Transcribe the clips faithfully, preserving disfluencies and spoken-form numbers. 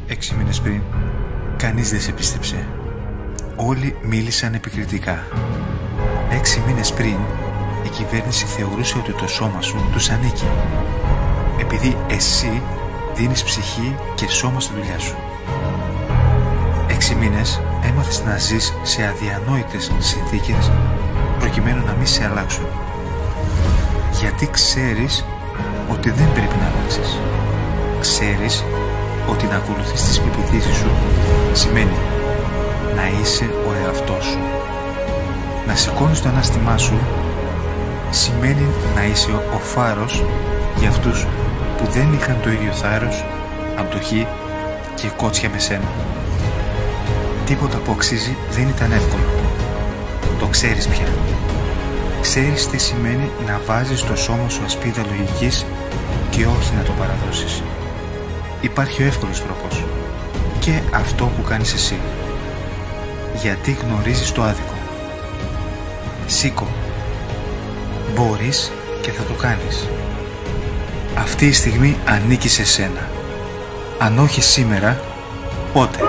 Έξι μήνες πριν, κανείς δεν σε πίστεψε. Όλοι μίλησαν επικριτικά. Έξι μήνες πριν, η κυβέρνηση θεωρούσε ότι το σώμα σου τους ανήκει, επειδή εσύ δίνεις ψυχή και σώμα στη δουλειά σου. Έξι μήνες έμαθες να ζεις σε αδιανόητες συνθήκες προκειμένου να μην σε αλλάξουν. Γιατί ξέρεις ότι δεν πρέπει να αλλάξεις. Ξέρεις ότι να ακολουθείς τις πεποιθήσεις σου σημαίνει να είσαι ο εαυτός σου. Να σηκώνεις το ανάστημά σου σημαίνει να είσαι ο φάρος για αυτούς που δεν είχαν το ίδιο θάρρος, αντοχή και κότσια με σένα. Τίποτα που αξίζει δεν ήταν εύκολο. Το ξέρεις πια. Ξέρεις τι σημαίνει να βάζεις στο σώμα σου ασπίδα λογικής και όχι να το παραδώσεις. Υπάρχει ο εύκολος τρόπος και αυτό που κάνεις εσύ, γιατί γνωρίζεις το άδικο. Σήκω. Μπορείς και θα το κάνεις. Αυτή η στιγμή ανήκει σε σένα. Αν όχι σήμερα, πότε?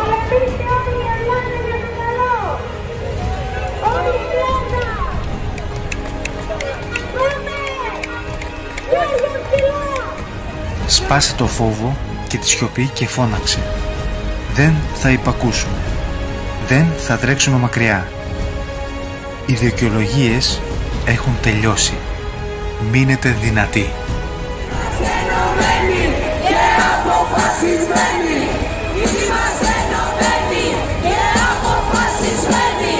Σπάσε το φόβο και τη σιωπή και φώναξε. Δεν θα υπακούσουμε. Δεν θα τρέξουμε μακριά. Οι δικαιολογίες έχουν τελειώσει. Μείνετε δυνατοί. Ενωμένοι και αποφασισμένοι. Είμαστε ενωμένοι και αποφασισμένοι.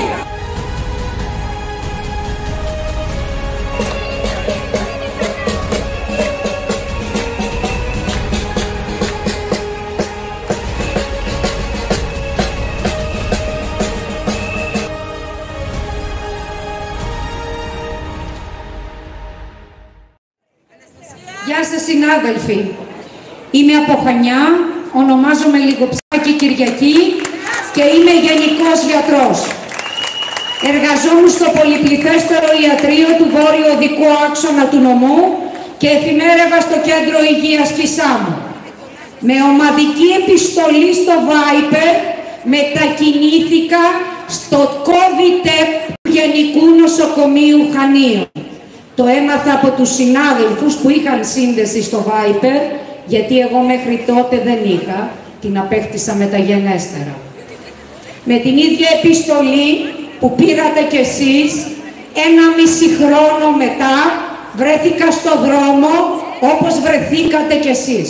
Γεια σας συνάδελφοι, είμαι από Χανιά, ονομάζομαι Λιγοψάκη Κυριακή και είμαι γενικός γιατρός. Εργαζόμουν στο πολυπληθέστερο ιατρείο του βόρειο οδικού άξονα του νομού και εφημέρευα στο κέντρο υγείας Κισάμου. Με ομαδική επιστολή στο Viper μετακινήθηκα στο COVID-19 του Γενικού Νοσοκομείου Χανίων. Το έμαθα από τους συνάδελφους που είχαν σύνδεση στο Viper, γιατί εγώ μέχρι τότε δεν είχα, την απέκτησα μεταγενέστερα. Με την ίδια επιστολή που πήρατε κι εσείς, ένα μισή χρόνο μετά βρέθηκα στο δρόμο όπως βρεθήκατε κι εσείς.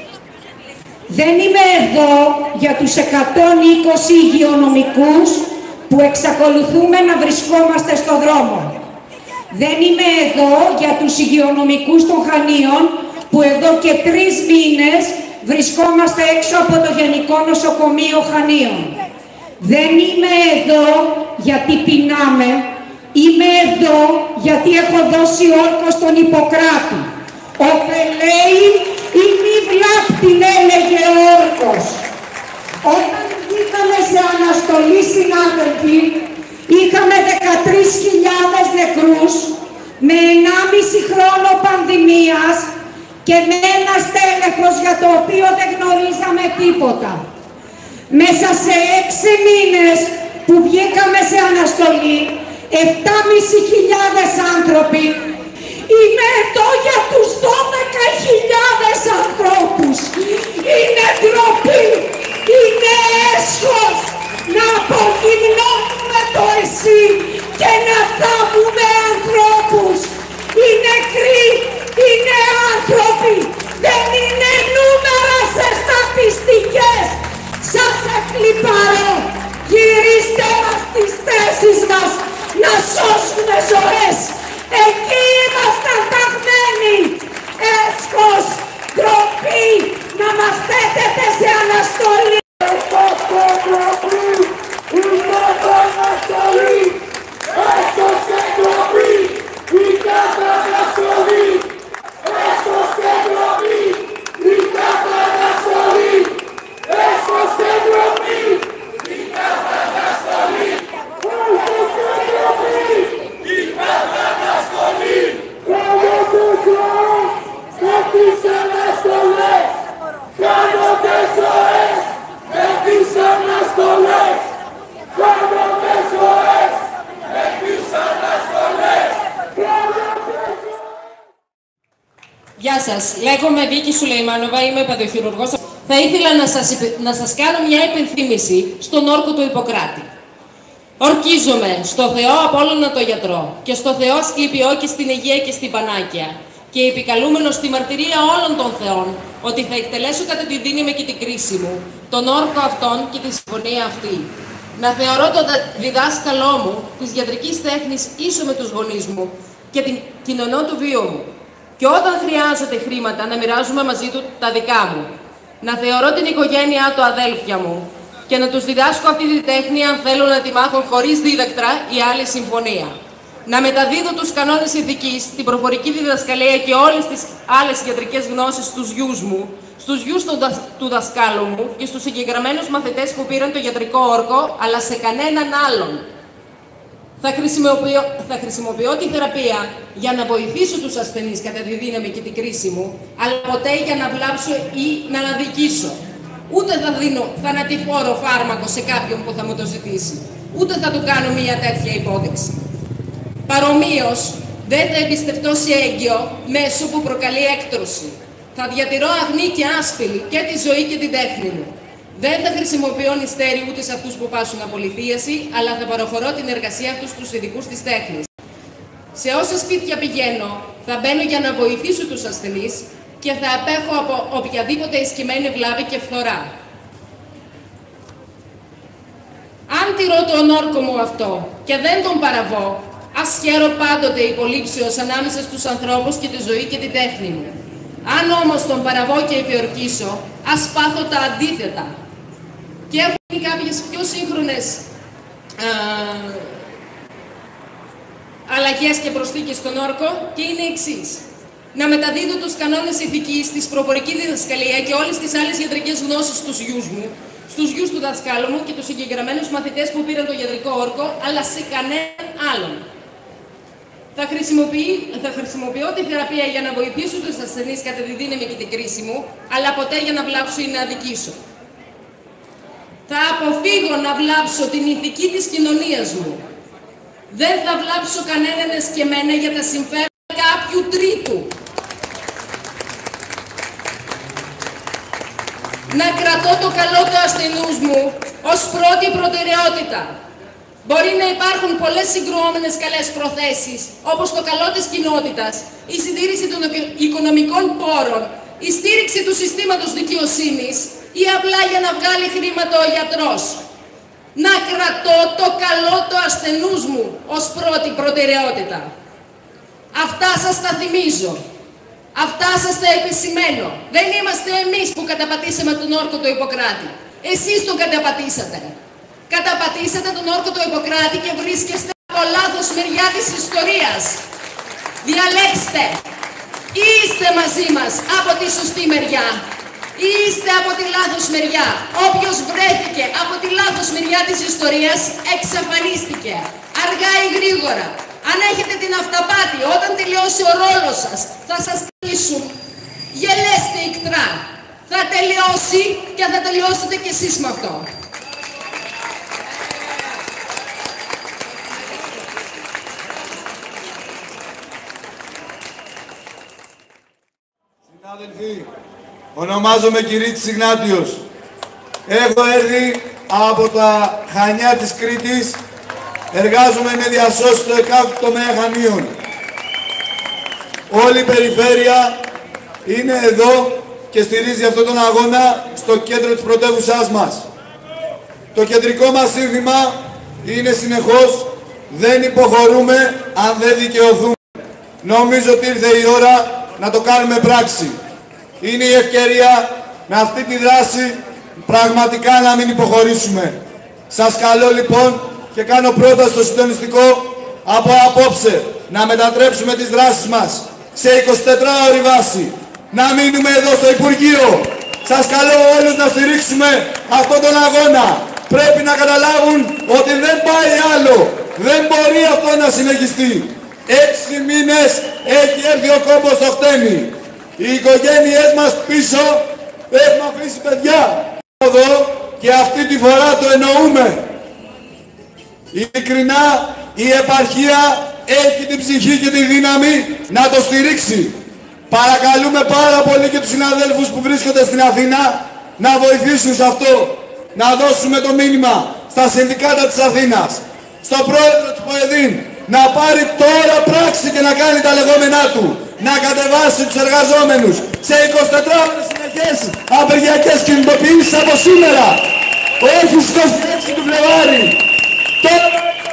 Δεν είμαι εδώ για τους εκατόν είκοσι υγειονομικούς που εξακολουθούμε να βρισκόμαστε στο δρόμο. Δεν είμαι εδώ για τους υγειονομικούς των Χανίων που εδώ και τρεις μήνες βρισκόμαστε έξω από το Γενικό Νοσοκομείο Χανίων. Δεν είμαι εδώ γιατί πεινάμε. Είμαι εδώ γιατί έχω δώσει όρκο στον Ιπποκράτη. Ο Πελέη ή μη βλάπτην έλεγε ο όρκος. Όταν βγήκαμε σε αναστολή, συνάδελφοι, είχαμε δεκατρείς χιλιάδες νεκρούς με ενάμιση χρόνο πανδημίας και με ένα στέλεχος για το οποίο δεν γνωρίζαμε τίποτα. Μέσα σε έξι μήνες που βγήκαμε σε αναστολή, επτάμισι χιλιάδες άνθρωποι, είμαι εδώ για τους δώδεκα χιλιάδες ανθρώπους. Είναι ντροπή, είναι έσχος να απογυμνώνουμε το εσύ και να θάβουμε ανθρώπους. Οι νεκροί είναι άνθρωποι, δεν είναι νούμερα σε στατιστικές. Σας εκλυπαρώ, γυρίστε μας τις θέσεις μας να σώσουμε ζωές. Εκεί είμαστε ταγμένοι. Έσχος, ντροπή, να μας θέτετε σε αναστολή. Είμαστε ντροπή, είμαστε αναστολή. Έσχος και ντροπή, η κάθε αναστολή. Έσχος και ντροπή, η κάθε αναστολή. Έσχος και ντροπή, η κάθε αναστολή. Έσχος και ντροπή, η κάθε αναστολή. Κάνετε ζωές με τις αναστολές. Κάνετε ζωές σας. Λέγομαι Βίκη Σουλεϊμάνοβα, είμαι παιδοχειρουργός. Θα ήθελα να σας, να σας κάνω μια υπενθύμηση στον όρκο του Ιπποκράτη. Ορκίζομαι στο Θεό Απόλλωνα το γιατρό και στο Θεό Ασκληπιό και στην Αιγαία και στην Πανάκια και επικαλούμενο στη μαρτυρία όλων των Θεών ότι θα εκτελέσω κατά τη δύναμη και την κρίση μου τον όρκο αυτόν και τη συμφωνία αυτή. Να θεωρώ τον διδάσκαλό μου της ιατρικής τέχνης ίσο με τους γονείς μου και την κοινωνό του βίου μου. Και όταν χρειάζεται χρήματα να μοιράζουμε μαζί του τα δικά μου. Να θεωρώ την οικογένειά του αδέλφια μου και να τους διδάσκω αυτή τη τέχνη αν θέλουν να τη μάθουν χωρίς δίδακτρα ή άλλη συμφωνία. Να μεταδίδω τους κανόνες ηθικής, την προφορική διδασκαλία και όλες τις άλλες ιατρικές γνώσεις στους γιους μου, στους γιους του, δασ... του δασκάλου μου και στους συγκεκριμένους μαθητές που πήραν το ιατρικό όρκο, αλλά σε κανέναν άλλον. Θα χρησιμοποιώ, θα χρησιμοποιώ τη θεραπεία για να βοηθήσω τους ασθενείς κατά τη δύναμη και την κρίση μου, αλλά ποτέ για να βλάψω ή να αδικήσω. Ούτε θα δίνω θανατηφόρο φάρμακο σε κάποιον που θα μου το ζητήσει. Ούτε θα του κάνω μία τέτοια υπόδειξη. Παρομοίως, δεν θα εμπιστευτώ σε έγκυο μέσω που προκαλεί έκτρωση. Θα διατηρώ αγνή και άσπηλη και τη ζωή και την τέχνη μου. Δεν θα χρησιμοποιώ νηστέρι ούτε σε αυτούς που πάσουν απολυθίαση, αλλά θα παροχωρώ την εργασία αυτούς στους ειδικούς της τέχνης. Σε όσα σπίτια πηγαίνω, θα μπαίνω για να βοηθήσω τους ασθενείς και θα απέχω από οποιαδήποτε ισχυμένη βλάβη και φθορά. Αν τηρώ τον όρκο μου αυτό και δεν τον παραβώ, ας χαίρω πάντοτε υπολείψεως ανάμεσα στους ανθρώπους και τη ζωή και την τέχνη μου. Αν όμως τον παραβώ και επιορκήσω, ας πάθω τα αντίθετα. Και έχουν κάποιες πιο σύγχρονες α, αλλαγές και προσθήκες στον όρκο και είναι εξής. Να μεταδίδω τους κανόνες ηθικής, της προφορική διδασκαλία και όλες τις άλλες ιατρικές γνώσεις στους γιους μου, στους γιους του δασκάλου μου και τους συγκεκριμένους μαθητές που πήραν το ιατρικό όρκο, αλλά σε κανέναν άλλον. Θα, θα χρησιμοποιώ τη θεραπεία για να βοηθήσω τους ασθενείς κατά τη δύναμη και την κρίση μου, αλλά ποτέ για να βλάψω ή να αδικήσω. Θα αποφύγω να βλάψω την ηθική της κοινωνίας μου. Δεν θα βλάψω κανέναν εσκεμμένα για τα συμφέροντα κάποιου τρίτου. Να κρατώ το καλό του ασθενούς μου ως πρώτη προτεραιότητα. Μπορεί να υπάρχουν πολλές συγκρουόμενες καλές προθέσεις, όπως το καλό της κοινότητας, η συντήρηση των οικονομικών πόρων, η στήριξη του συστήματος δικαιοσύνης ή απλά για να βγάλει χρήματα ο γιατρός. Να κρατώ το καλό του ασθενούς μου ως πρώτη προτεραιότητα. Αυτά σας τα θυμίζω. Αυτά σας τα επισημαίνω. Δεν είμαστε εμείς που καταπατήσαμε τον όρκο του Ιπποκράτη. Εσείς τον καταπατήσατε. Καταπατήσατε τον όρκο του Ιπποκράτη και βρίσκεστε από λάθος μεριά της ιστορίας. Διαλέξτε. Ή είστε μαζί μας από τη σωστή μεριά, ή είστε από τη λάθος μεριά. Όποιος βρέθηκε από τη λάθος μεριά της ιστορίας εξαφανίστηκε. Αργά ή γρήγορα. Αν έχετε την αυταπάτη, όταν τελειώσει ο ρόλος σας, θα σας κλείσουν. Γελέστε ικτρά. Θα τελειώσει και θα τελειώσετε κι εσείς με αυτό. Συνάδελφοι, ονομάζομαι Κυρίτης Ιγνάτιος. Έχω έρθει από τα Χανιά της Κρήτης. Εργάζομαι με διασώσεις στο ΕΚΑΒ τομέα Χανίων. Όλη η περιφέρεια είναι εδώ και στηρίζει αυτόν τον αγώνα στο κέντρο της πρωτεύουσάς μας. Το κεντρικό μας σύνθημα είναι συνεχώς «Δεν υποχωρούμε αν δεν δικαιωθούμε». Νομίζω ότι ήρθε η ώρα να το κάνουμε πράξη. Είναι η ευκαιρία με αυτή τη δράση πραγματικά να μην υποχωρήσουμε. Σας καλώ λοιπόν και κάνω πρόταση στο συντονιστικό από απόψε να μετατρέψουμε τις δράσεις μας σε εικοσιτετράωρη βάση. Να μείνουμε εδώ στο Υπουργείο. Σας καλώ όλους να στηρίξουμε αυτόν τον αγώνα. Πρέπει να καταλάβουν ότι δεν πάει άλλο. Δεν μπορεί αυτό να συνεχιστεί. Έξι μήνες έχει έρθει ο κόμπος στο χτένι. Οι οικογένειές μας πίσω έχουμε αφήσει παιδιά. Εδώ και αυτή τη φορά το εννοούμε. Ειλικρινά η επαρχία έχει την ψυχή και τη δύναμη να το στηρίξει. Παρακαλούμε πάρα πολύ και τους συναδέλφους που βρίσκονται στην Αθήνα να βοηθήσουν σε αυτό. Να δώσουμε το μήνυμα στα συνδικάτα της Αθήνας, στον πρόεδρο της ΠΟΕΔΗΝ, να πάρει τώρα πράξη και να κάνει τα λεγόμενά του. Να κατεβάσει τους εργαζόμενους σε εικοσιτετράωρες συνεχές απεργιακές κινητοποιήσεις από σήμερα. Όχι στις είκοσι έξι του Φλεβάρι. Τώρα...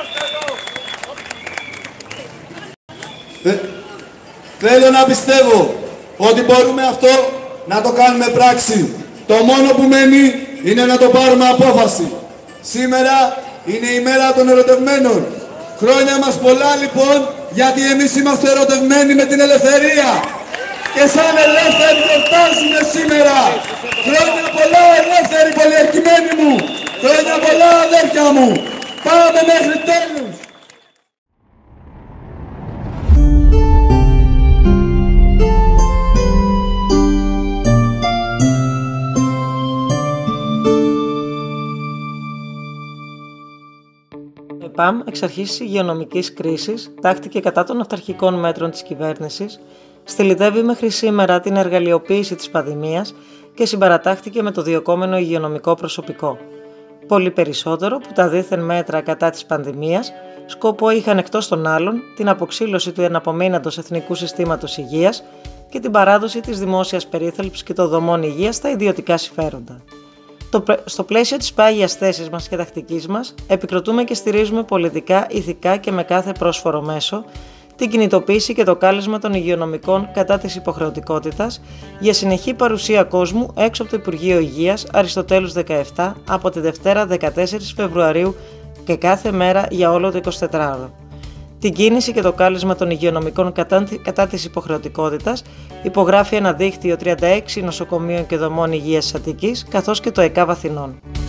Θέλω να πιστεύω ότι μπορούμε αυτό να το κάνουμε πράξη. Το μόνο που μένει είναι να το πάρουμε απόφαση. Σήμερα είναι η μέρα των ερωτευμένων. Χρόνια μας πολλά λοιπόν, γιατί εμείς είμαστε ερωτευμένοι με την ελευθερία. Και σαν ελεύθεροι γιορτάζουμε σήμερα. Χρόνια πολλά ελεύθεροι πολυερκημένοι μου. Χρόνια πολλά αδέρφια μου. Πάμε μέχρι τέλους. Η ΕΠΑΜ εξ αρχής της υγειονομικής κρίσης τάχθηκε κατά των αυταρχικών μέτρων της κυβέρνησης, στυλιτεύει μέχρι σήμερα την εργαλειοποίηση της πανδημίας και συμπαρατάχθηκε με το διωκόμενο υγειονομικό προσωπικό. Πολύ περισσότερο που τα δίθεν μέτρα κατά της πανδημίας σκοπό είχαν εκτός των άλλων την αποξήλωση του εναπομείναντος εθνικού συστήματος υγείας και την παράδοση της δημόσιας περίθαλψης και των δομών υγείας στα ιδιωτικά συμφέροντα. Στο πλαίσιο της πάγιας θέσης μας και τακτικής μας, επικροτούμε και στηρίζουμε πολιτικά, ηθικά και με κάθε πρόσφορο μέσο την κινητοποίηση και το κάλεσμα των υγειονομικών κατά της υποχρεωτικότητας για συνεχή παρουσία κόσμου έξω από το Υπουργείο Υγείας Αριστοτέλους δεκαεπτά από τη Δευτέρα δεκατέσσερις Φεβρουαρίου και κάθε μέρα για όλο το εικοσιτετράωρο. Την κίνηση και το κάλεσμα των υγειονομικών κατά, κατά της υποχρεωτικότητας υπογράφει ένα δίκτυο τριάντα έξι νοσοκομείων και δομών υγείας της Αττικής καθώς και το ΕΚΑΒ Αθηνών.